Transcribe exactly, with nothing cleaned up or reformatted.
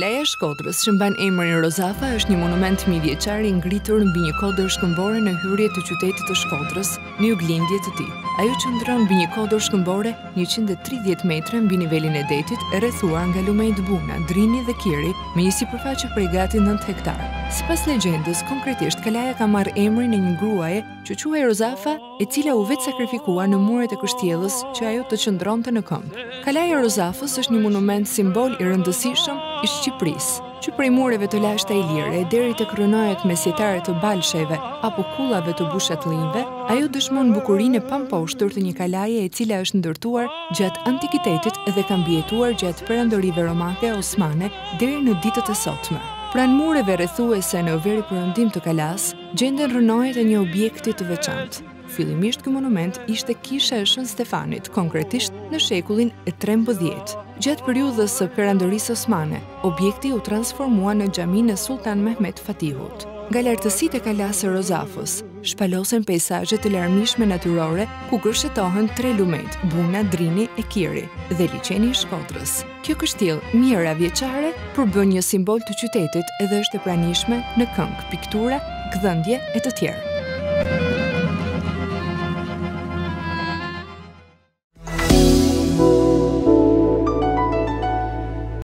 Kalaja e Shkodrës, që mban emrin Rozafa, është një monument mijëvjeçar i ngritur mbi një kodër shkëmbore në hyrje të qytetit të Shkodrës, në juglindje të tij. Ajo qëndron mbi një kodër shkëmbore njëqind e tridhjetë metra mbi nivelin e detit, e rrethuar nga lumej të buna, drini dhe kiri, me një sipërfaqe prej gati nëntë hektar. Sipas legjendës, konkretisht Kalaja ka marrë emrin e një gruaje që quhej Rozafa, e cila u vetë sakrifikua në muret e kështjellës që ajo të qëndronte në këmbë. Kalaja e Rozafës është një monument simbol i rëndësishëm i Shqipërisë, që prej mureve të lashta ilire deri tek rënojet mesjetare të balsheve apo kullave të bushatëllinjve, ajo dëshmon bukurinë e pamposhtur të një kalaje e cila është ndërtuar gjatë antikitetit dhe ka mbijetuar gjatë perandorive romake osmane deri në ditët e sotme. Pranë mureve rrethuese në veri perëndim të kalas, gjenden rënojet e një objekti të veçantë. Fillimisht ky monument ishte kisha e Shën Stefanit, konkretisht në shekullin e trembëdhjetë. Gjatë periudhës së perandorisë osmane, objekti u transformua në xhaminë e Sultan Mehmet Fatihut. Nga lartësitë e kalas së Rozafës, shpalosen peizazhe të larmishme natyrore ku gërshetohen tre lumejt, buna, drini e kiri, dhe liçeni i Shkodrës. Kjo kështjellë mijëra vjeçare përbën një simbol të qytetit edhe është e pranishme në këngë, piktura, gdhëndje e të tjerë.